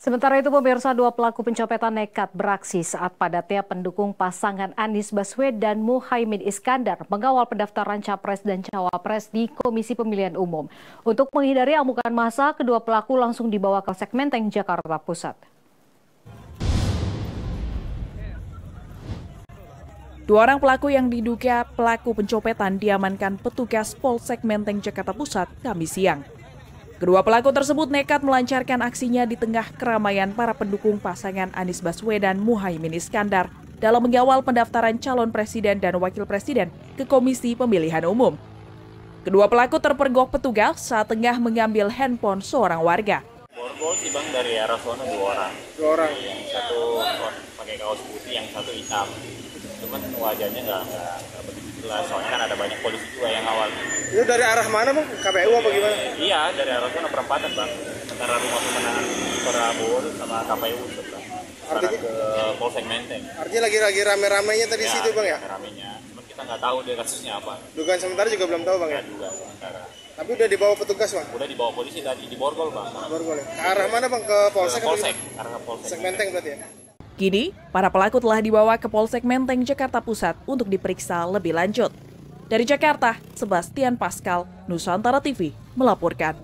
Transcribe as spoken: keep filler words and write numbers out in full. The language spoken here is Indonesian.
Sementara itu, pemirsa, dua pelaku pencopetan nekat beraksi saat padatnya pendukung pasangan Anies Baswedan dan Muhaimin Iskandar mengawal pendaftaran Capres dan Cawapres di Komisi Pemilihan Umum. Untuk menghindari amukan massa, kedua pelaku langsung dibawa ke Polsek Menteng, Jakarta Pusat. Dua orang pelaku yang diduga pelaku pencopetan diamankan petugas Polsek Menteng, Jakarta Pusat, Kamis siang. Kedua pelaku tersebut nekat melancarkan aksinya di tengah keramaian para pendukung pasangan Anies Baswedan dan Muhaimin Iskandar dalam mengawal pendaftaran calon presiden dan wakil presiden ke Komisi Pemilihan Umum. Kedua pelaku terpergok petugas saat tengah mengambil handphone seorang warga. Borgol sih bang, dari arah sana dua orang. Dua orang. Yang satu pakai kaos putih, yang satu hitam. Cuman wajahnya nggak nggak begitu jelas, soalnya kan ada banyak polisi juga yang awal. Itu dari arah mana bang? K P U apa gimana? Iya, dari arah sana perempatan bang, antara rumah pemenangan Prabowo sama K P U sebelah. Artinya ke Polsek Menteng. Artinya lagi lagi rame-ramenya tadi ya, situ bang ya? Rame-ramenya, cuman kita nggak tahu dia kasusnya apa. Dugaan sementara juga belum tahu bang ya? Dugaan sementara. Tapi udah dibawa petugas bang? Udah dibawa polisi tadi di Borgol bang. Borgol ya? Ke arah mana bang? Ke Polsek? Ke Polsek, arah ke Polsek. Polsek Menteng berarti ya? Kini, para pelaku telah dibawa ke Polsek Menteng, Jakarta Pusat untuk diperiksa lebih lanjut. Dari Jakarta, Sebastian Pascal, Nusantara T V, melaporkan.